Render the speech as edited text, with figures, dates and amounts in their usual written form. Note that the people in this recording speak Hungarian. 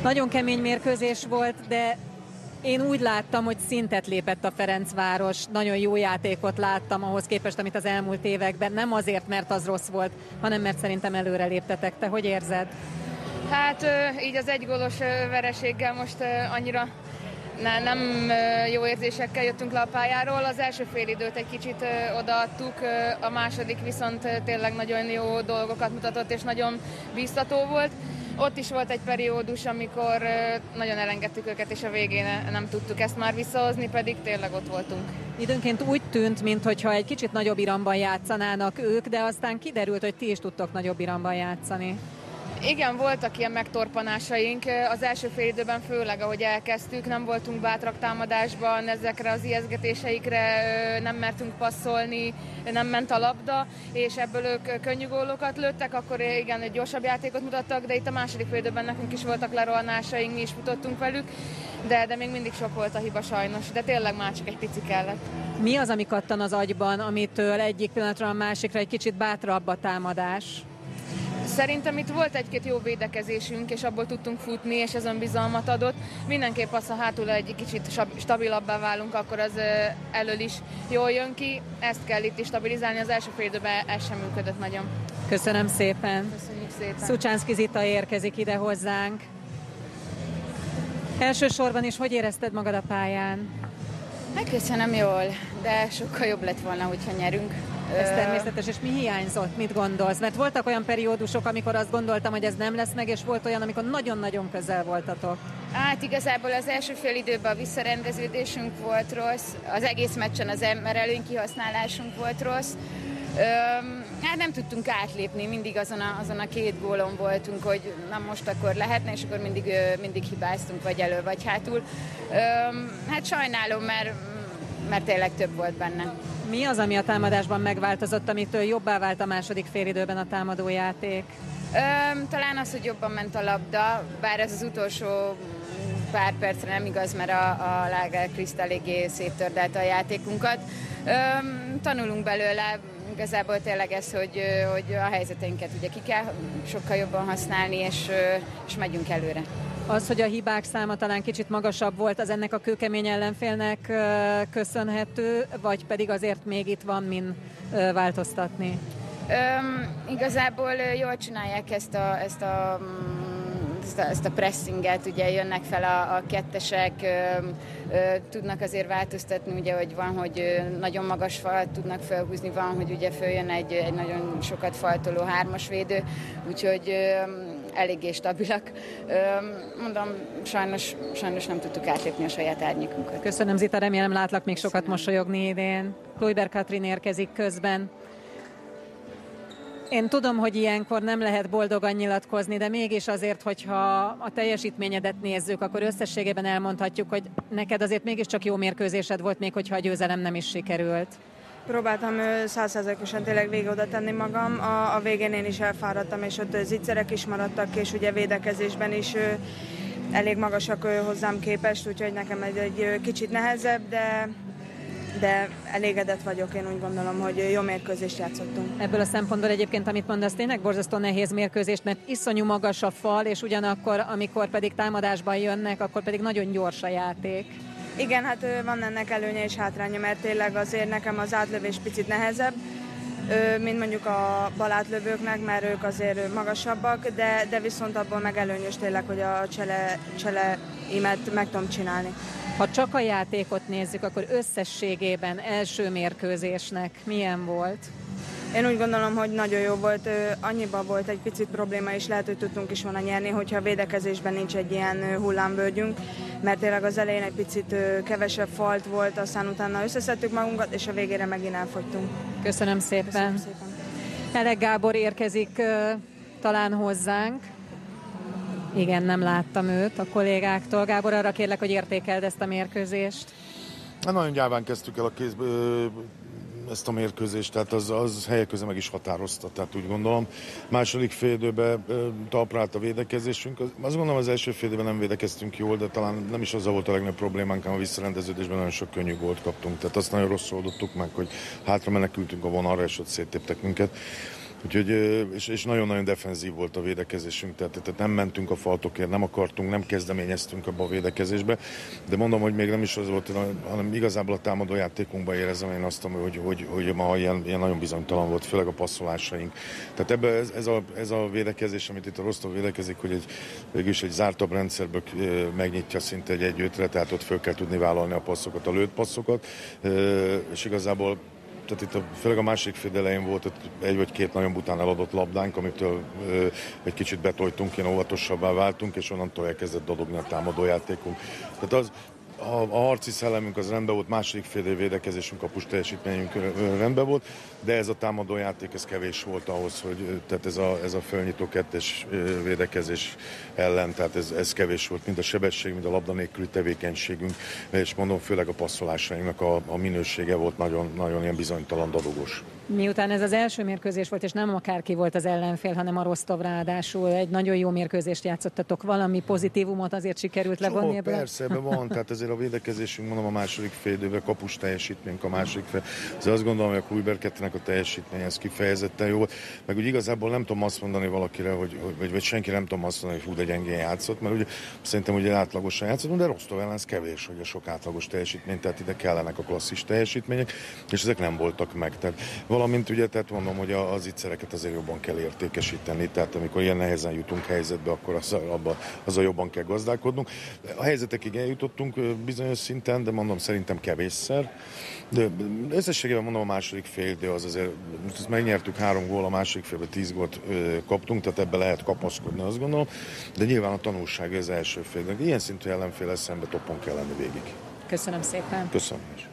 Nagyon kemény mérkőzés volt, de én úgy láttam, hogy szintet lépett a Ferencváros. Nagyon jó játékot láttam ahhoz képest, amit az elmúlt években. Nem azért, mert az rossz volt, hanem mert szerintem előre léptetek. Te hogy érzed? Hát így az egygólos vereséggel most annyira nem jó érzésekkel jöttünk le a pályáról. Az első félidőt egy kicsit odaadtuk, a második viszont tényleg nagyon jó dolgokat mutatott, és nagyon biztató volt. Ott is volt egy periódus, amikor nagyon elengedtük őket, és a végén nem tudtuk ezt már visszahozni, pedig tényleg ott voltunk. Időnként úgy tűnt, mintha egy kicsit nagyobb iramban játszanának ők, de aztán kiderült, hogy ti is tudtok nagyobb iramban játszani. Igen, voltak ilyen megtorpanásaink. Az első fél időben főleg, ahogy elkezdtük, nem voltunk bátrak támadásban, ezekre az ijesztgetéseikre nem mertünk passzolni, nem ment a labda, és ebből ők könnyű gólokat lőttek, akkor igen, egy gyorsabb játékot mutattak, de itt a második fél időben nekünk is voltak lerohanásaink, mi is futottunk velük, de még mindig sok volt a hiba sajnos, de tényleg már csak egy pici kellett. Mi az, ami kattan az agyban, amitől egyik pillanatra a másikra egy kicsit bátrabb a támadás? Szerintem itt volt egy-két jó védekezésünk, és abból tudtunk futni, és ez önbizalmat adott. Mindenképp az, ha hátul egy kicsit stabilabbá válunk, akkor az elől is jól jön ki. Ezt kell itt is stabilizálni, az első fél időben ez sem működött nagyon. Köszönöm szépen. Köszönjük szépen. Szucsánszky Zita érkezik ide hozzánk. Elsősorban is hogy érezted magad a pályán? Megköszönöm jól, de sokkal jobb lett volna, hogyha nyerünk. Ez természetes, és mi hiányzott? Mit gondolsz? Mert voltak olyan periódusok, amikor azt gondoltam, hogy ez nem lesz meg, és volt olyan, amikor nagyon-nagyon közel voltatok. Hát igazából az első fél időben a visszarendeződésünk volt rossz, az egész meccsen az ember előnykihasználásunk volt rossz. Hát nem tudtunk átlépni, mindig azon a két gólon voltunk, hogy na most akkor lehetne, és akkor mindig hibáztunk, vagy elő, vagy hátul. Hát sajnálom, mert tényleg több volt benne. Mi az, ami a támadásban megváltozott, amitől jobbá vált a második félidőben a támadójáték? Talán az, hogy jobban ment a labda, bár ez az utolsó pár percre nem igaz, mert a Lager Kriszt eléggé széttördelte a játékunkat. Tanulunk belőle, igazából tényleg ez, hogy a helyzeteinket ugye ki kell sokkal jobban használni, és megyünk előre. Az, hogy a hibák száma talán kicsit magasabb volt, az ennek a kőkemény ellenfélnek köszönhető, vagy pedig azért még itt van min változtatni? Igazából jól csinálják ezt a pressinget, ugye jönnek fel a kettesek, tudnak azért változtatni, ugye, hogy van, hogy nagyon magas falat tudnak felhúzni, van, hogy ugye följön egy nagyon sokat faltoló hármas védő, úgyhogy eléggé stabilak. Mondom, sajnos nem tudtuk átlépni a saját árnyékunkat. Köszönöm, Zita, remélem látlak még sokat mosolyogni idén. Kluiber Katrin érkezik közben. Én tudom, hogy ilyenkor nem lehet boldogan nyilatkozni, de mégis azért, hogyha a teljesítményedet nézzük, akkor összességében elmondhatjuk, hogy neked azért mégiscsak jó mérkőzésed volt, még hogyha a győzelem nem is sikerült. Próbáltam 100%-osan tényleg végig oda tenni magam. A végén én is elfáradtam, és ott zicserek is maradtak, és ugye védekezésben is elég magasak hozzám képest, úgyhogy nekem egy kicsit nehezebb, de elégedett vagyok, én úgy gondolom, hogy jó mérkőzést játszottunk. Ebből a szempontból egyébként, amit mondasz, tényleg borzasztó nehéz mérkőzés, mert iszonyú magas a fal, és ugyanakkor, amikor pedig támadásban jönnek, akkor pedig nagyon gyors a játék. Igen, hát van ennek előnye és hátránya, mert tényleg azért nekem az átlövés picit nehezebb, mint mondjuk a bal átlövőknek, mert ők azért magasabbak, de viszont abból meg előnyös tényleg, hogy a cseleimet meg tudom csinálni. Ha csak a játékot nézzük, akkor összességében első mérkőzésnek milyen volt? Én úgy gondolom, hogy nagyon jó volt. Annyiban volt egy picit probléma, és lehet, hogy tudtunk is volna nyerni, hogyha a védekezésben nincs egy ilyen hullámvölgyünk, mert tényleg az elején egy picit kevesebb falt volt, aztán utána összeszedtük magunkat, és a végére megint elfogytunk. Köszönöm szépen. Köszönöm szépen. Elek Gábor érkezik talán hozzánk. Igen, nem láttam őt a kollégáktól. Gábor, arra kérlek, hogy értékeld ezt a mérkőzést. Nagyon gyáván kezdtük el ezt a mérkőzést, tehát az helyek közben meg is határozta, tehát úgy gondolom. Második fél időben talpra állt a védekezésünk. Azt gondolom, az első fél időben nem védekeztünk jól, de talán nem is az volt a legnagyobb problémánk, hanem a visszarendeződésben nagyon sok könnyű gólt kaptunk. Tehát azt nagyon rosszul oldottuk meg, hogy hátra menekültünk a vonalra, és ott széttéptek minket. Úgyhogy, és nagyon-nagyon defenzív volt a védekezésünk, tehát nem mentünk a faltokért, nem akartunk, nem kezdeményeztünk abba a védekezésbe, de mondom, hogy még nem is az volt, hanem igazából a támadó játékunkban érezem én azt, hogy ma ilyen nagyon bizonytalan volt, főleg a passzolásaink. Tehát ebben ez a védekezés, amit itt a Rostov védekezik, hogy végülis egy zártabb rendszerből megnyitja szinte egy 1-5-re, tehát ott föl kell tudni vállalni a passzokat, a lőtt passzokat, és igazából tehát itt főleg a másik fél elején volt egy vagy két nagyon bután eladott labdánk, amitől egy kicsit betoltunk, ilyen óvatosabbá váltunk, és onnantól elkezdett dadogni a támadójátékunk. Tehát a harci szellemünk az rendben volt, második fél védekezésünk, kapus teljesítményünk rendben volt, de ez a támadójáték, ez kevés volt ahhoz, hogy tehát ez a fölnyitó kettes védekezés ellen, tehát ez kevés volt, mind a sebesség, mind a labda nélküli tevékenységünk, és mondom, főleg a passzolásainknak a minősége volt nagyon, nagyon ilyen bizonytalan, dadogos. Miután ez az első mérkőzés volt, és nem akárki volt az ellenfél, hanem a Rostov, ráadásul egy nagyon jó mérkőzést játszottatok, valami pozitívumot azért sikerült levonni ebből? Persze, ebben van, tehát ezért a védekezésünk, mondom, a második fél időben, kapus teljesítményünk a második fél. Azért azt gondolom, hogy a Kluiber 2-nek a teljesítménye ez kifejezetten jó volt. Meg úgy igazából nem tudom azt mondani valakire, vagy senki nem tudom azt mondani, hogy hú, de gyengén játszott, mert ugye szerintem ugye átlagosan játszottunk, de Rostov ellen ez kevés, hogy a sok átlagos teljesítmény, tehát ide kellenek a klasszis teljesítmények, és ezek nem voltak meg. Tehát valamint ugye, tehát mondom, hogy az ígyszereket azért jobban kell értékesíteni, tehát amikor ilyen nehezen jutunk helyzetbe, akkor azzal jobban kell gazdálkodnunk. A helyzetekig eljutottunk bizonyos szinten, de mondom, szerintem kevésszer. De összességében mondom, a második fél idő az azért, most megnyertük 3 gól, a második félben 10 gólt kaptunk, tehát ebbe lehet kapaszkodni, azt gondolom, de nyilván a tanulság az első félnek. Ilyen szintű ellenfél szembe toppon kell lenni végig. Köszönöm szépen. Köszönöm is.